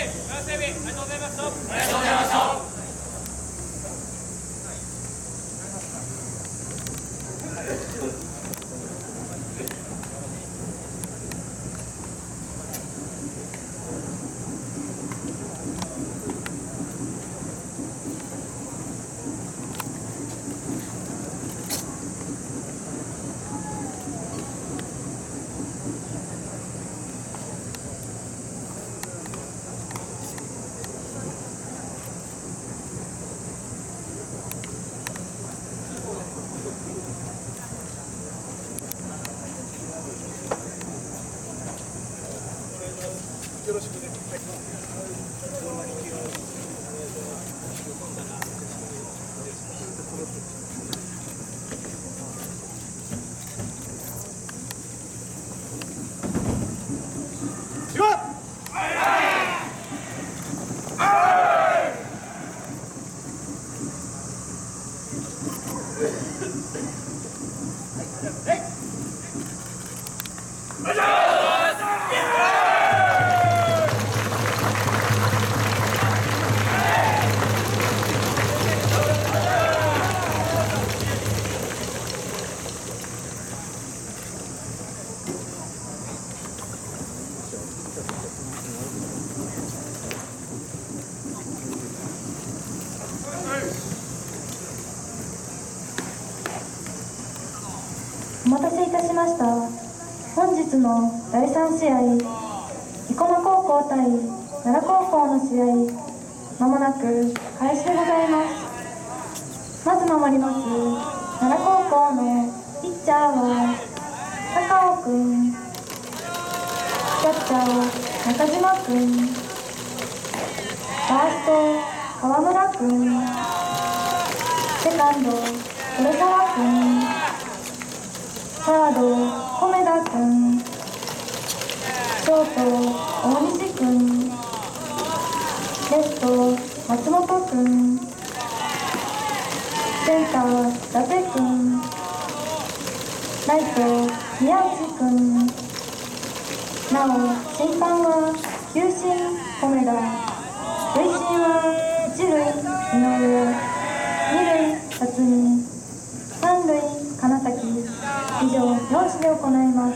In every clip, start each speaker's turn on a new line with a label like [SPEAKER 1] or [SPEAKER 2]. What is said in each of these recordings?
[SPEAKER 1] よろしくね。
[SPEAKER 2] お待たせいたしました。本日の第3試合、生駒高校対奈良高校の試合、まもなく開始でございます。まず守ります奈良高校のピッチャーは高尾くん、キャッチャー中島くん、ファースト川村くん、セカンド黒沢くん、サード米田くん、ショート大西くん、レフト松本くん、センター伊達くん、ライト宮内くん。なお審判は球審米田、塁審は一塁井上、二塁辰巳、三塁金崎、以上4試で行います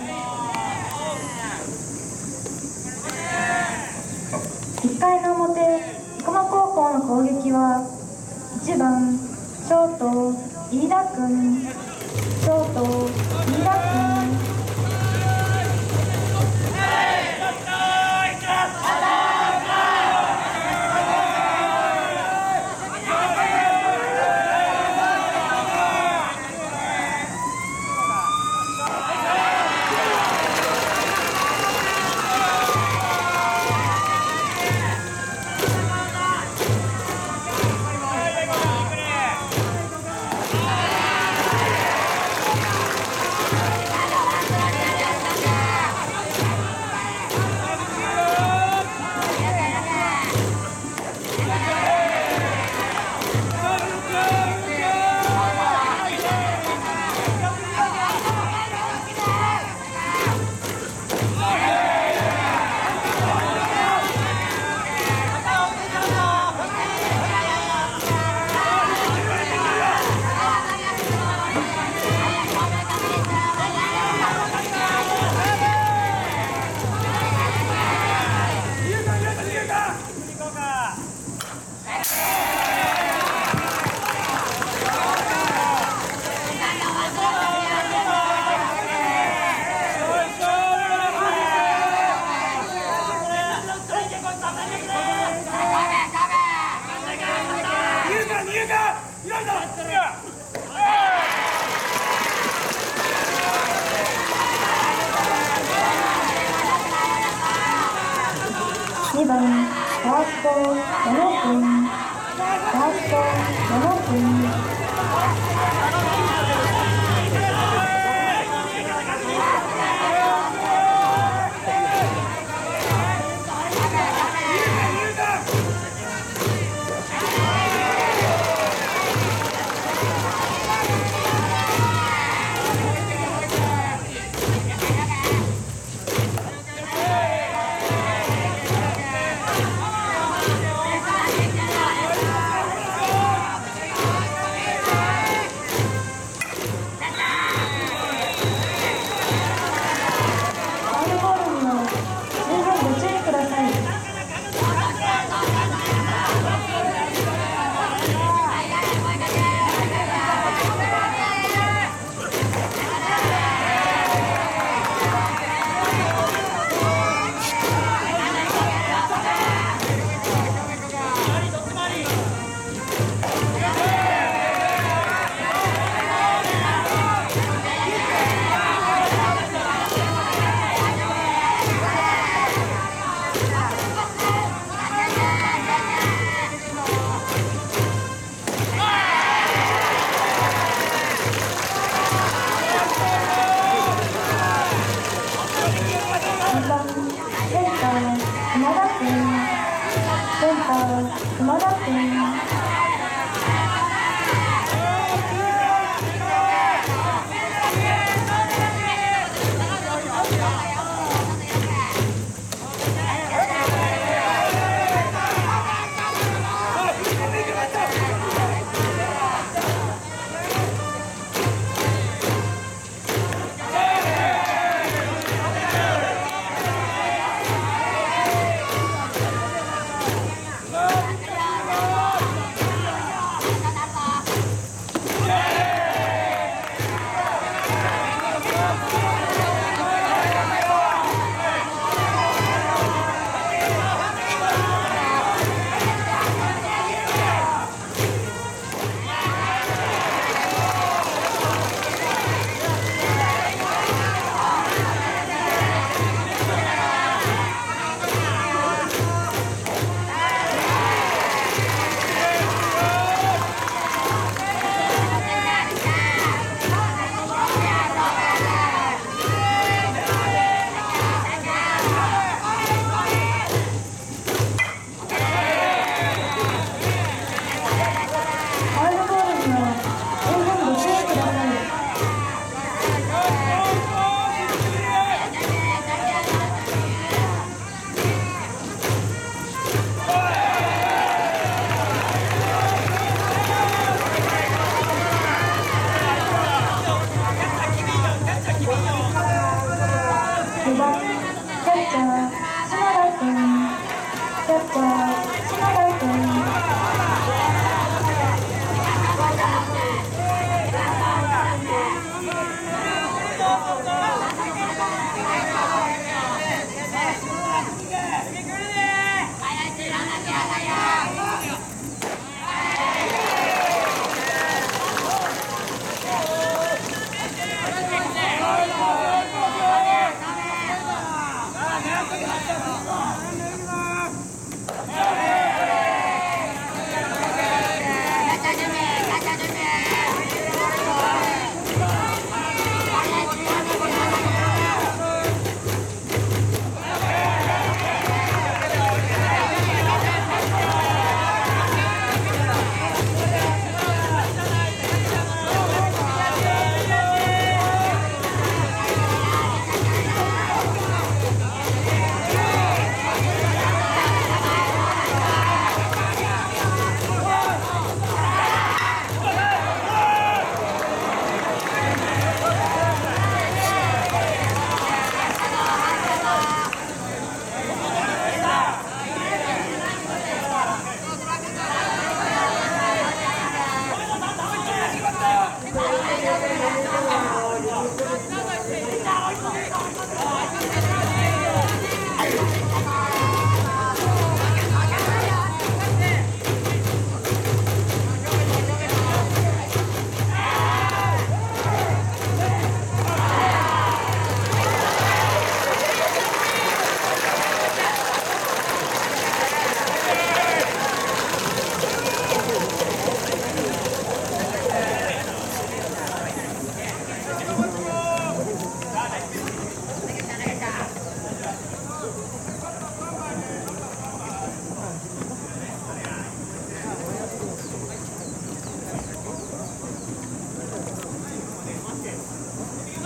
[SPEAKER 2] 。1回の表、生駒高校の攻撃は1番ショート飯田君、ショート飯田君、2番ファースト矢野君、ファースト矢野君、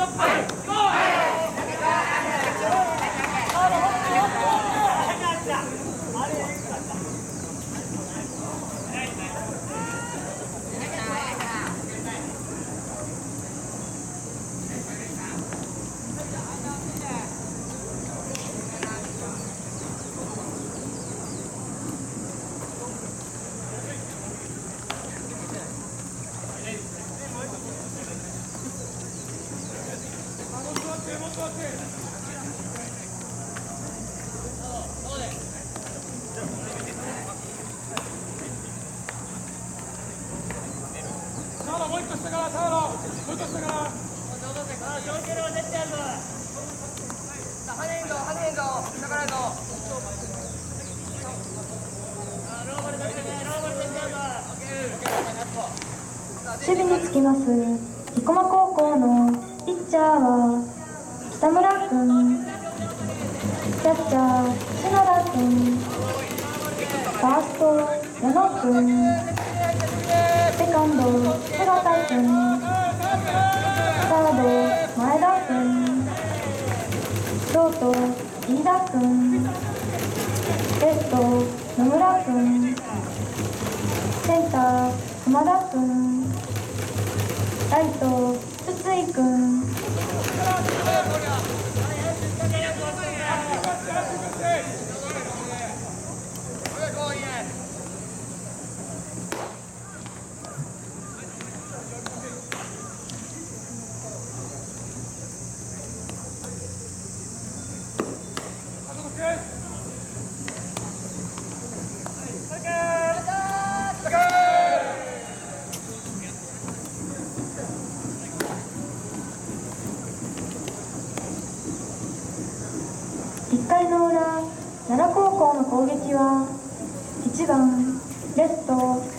[SPEAKER 1] もう一個下からサード、もう一個下から。
[SPEAKER 2] 守備につきます生駒高校のピッチャーは北村君、キャッチャー篠田君、ファースト矢野君、セカンド菅田君、サード前田君、ショート飯田君、レフト野村君、センター熊田君、ライト筒井君。1回の裏、奈良高校の攻撃は1番レフト